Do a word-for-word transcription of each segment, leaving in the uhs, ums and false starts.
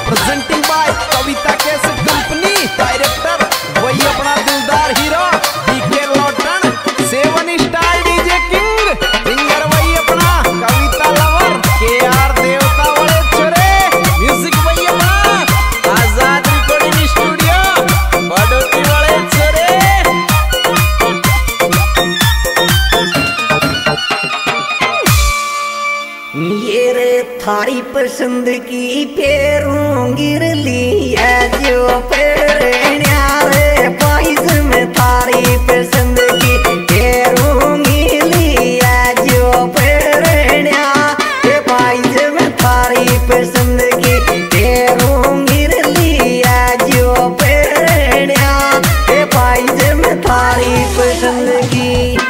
Presenting by Kavita cassette company, director वही अपना दिलदार हीरो डीके लॉटन, seven star DJ king, singer वही अपना कविता लवर के आर देवता वाले छोरे, म्यूजिक वही अपना आजाद रिकॉर्डिंग स्टूडियो बड़ोती वाले छोरे। ये रे थारी पसंद की पेरूं गिर ली है जो पेड़िया रे पाइस में थारी पसंद की पेरूं गिर ली है जो पेड़िया रे पाइस में थारी पसंद की पेरूं गिर ली है जो पेड़िया रे पाइस में थारी पसंद की।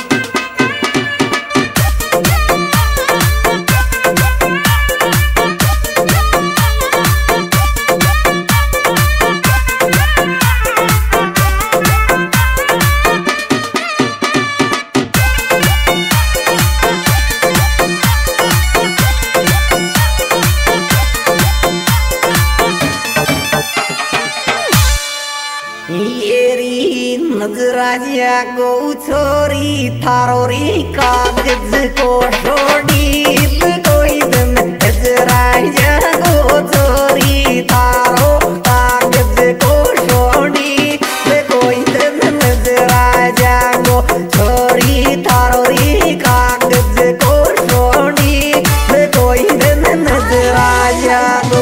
येरी नजराजिया को छोरी थारोरी कागज को छोड़ी कोई दिन नजराजिया को छोरी थारो कागज को छोड़ी कोई दिन नजराजिया को छोरी थारोरी कागज को छोड़ी कोई दिन नजराजिया को।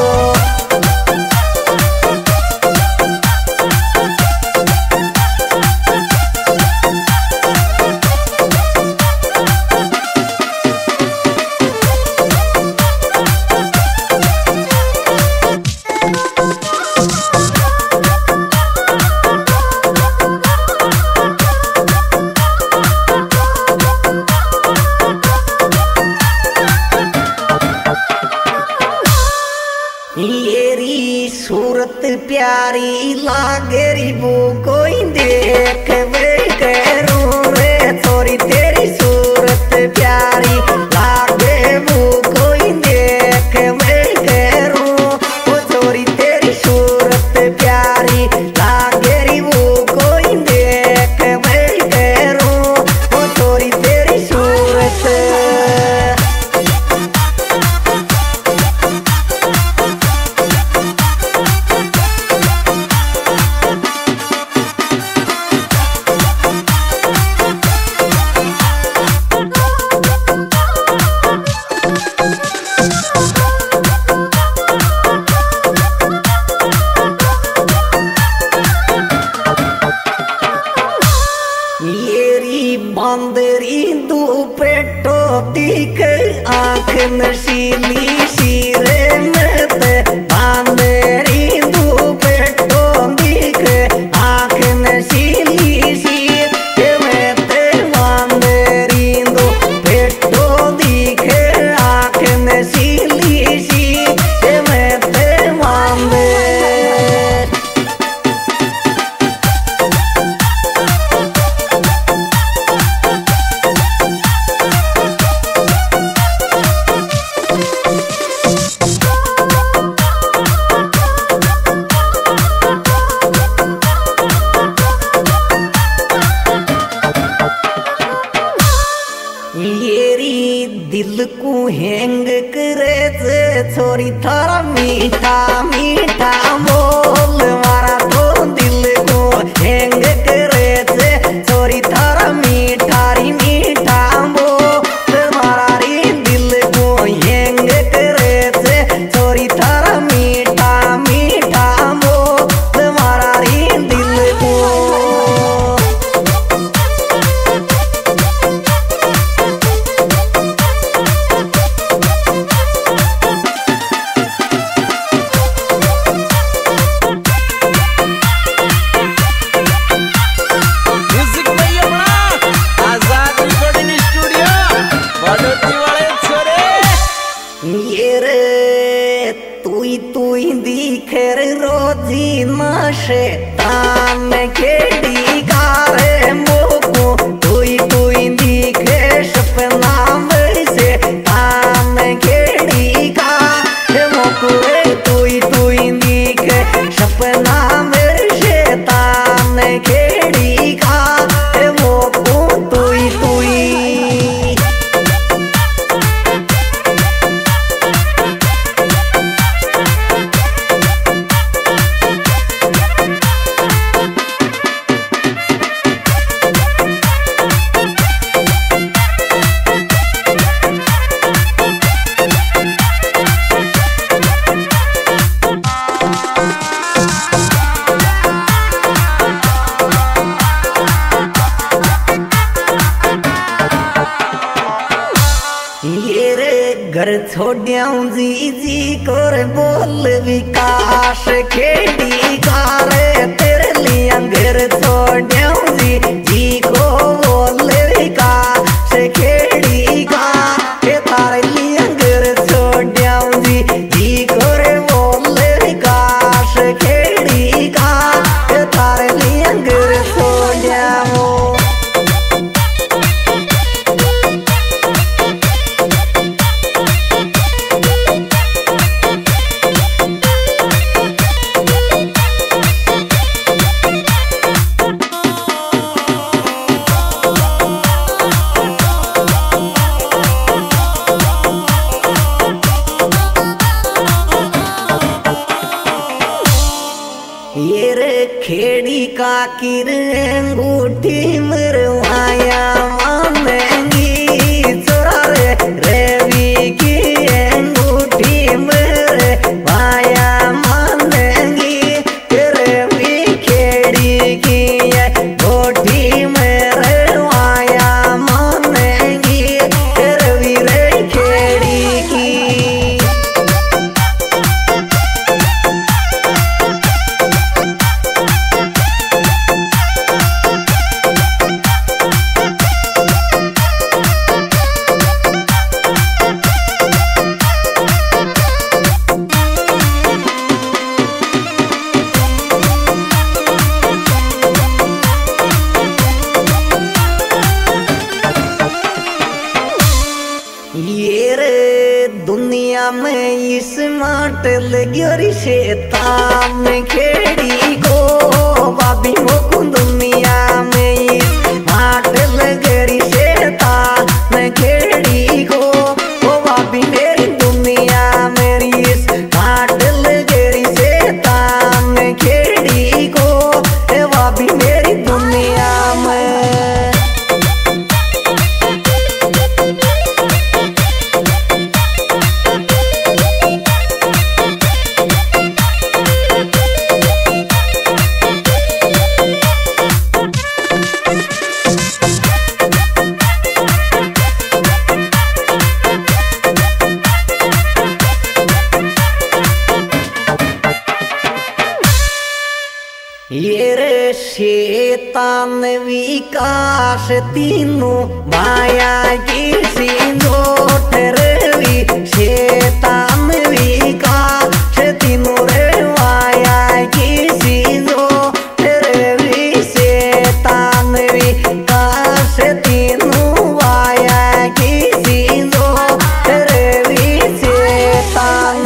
येरी सूरत प्यारी लागेरी वो कोई देख वे करूं रे छोरी तेरी सूरत प्यारी लागे वो कोई देख वे करूं वो छोरी तेरी सूरत प्यारी लागेरी वो कोई देख वे करूं वो छोरी तेरी सूरत। येरी बांदरी दू पेटो दिख आंख नशीली शीरे में बांदरी दू पेटो दिख आंख नशीली शीरे में बांदरी दू पेटो दिख आंख नशीली शीरे में बांदरी। येरी दिल को हैंग करे से छोरी थारा मीठा मीठा बोल मारा तो दिल को हैंग करे से छोरी थारा मीठा री मीठा बोल मारा री दिल को हैंग करे से छोरी थारा मीठा मीठा बोल मारा री दिल को। तुई तुई दिखेर रोजी माशे तान खेड़ी गारे मोको तुई तुई दिखे सपना में से तान खेड़ी गारे मोको तुई तुई छोड़ियाऊं जी जी कोर बोल विकास खेड़ी कारे तेरे लिए घर छोड़ियाऊं जी जी को बोल विकास खेड़ी का के तारे लिए घर छोड़ियाऊं जी जी कोर बोल विकास खेड़ी का के तारे लिए घर छोड़ियाऊं। ये रे खेड़ी का किरंगूठी मरवाया मांगी चोरा रे रेवी की अंगूठी मरवाया मांगी रेवी खेड़ी की अंगूठी मरवाया मांगी रेवी रे खेड़ी की। ये रे दुनिया में स्मार्ट लगी शैतान खेड़ी को बाबी मोको दुनिया में स्मार्ट लगी शैतान खेड़ी को ओ बाबी मेरी दुनिया मेरी स्मार्ट लगी शैतान खेड़ी को ए बाबी मेरी दुनिया में। ये रे शैतान विकास तीनों माया की सिंदूर रवि शैतान विकास तीनों रे माया की सिंदूर रवि शैतान विकास तीनों माया की सिंदूर रवि शैतान।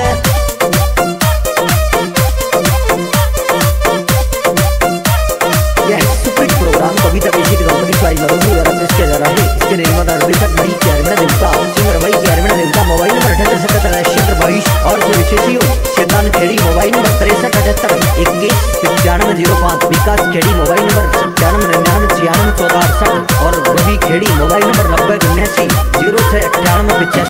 यह superhit program Kavita basic company द्वारा मरोगी और अपने किया जा रहा है। इसके निर्माता रविशंकर भाई के अरविंद देवता सिंगर भाई के अरविंद देवता मोबाइल नंबर अठहत्तर सत्तर क्षेत्र बाईस और जो विशेषियों शैतान खेड़ी मोबाइल नंबर तिरसठ अठहत्तर इक्कीस पचानवे जीरो पाँच विकास खेड़ी मोबाइल नंबर पचानवे निन्यानवे छियानवे चौदह अड़सठ और रवि खेड़ी मोबाइल नंबर नब्बे उन्यासी जीरो छः अट्ठानवे पचासी।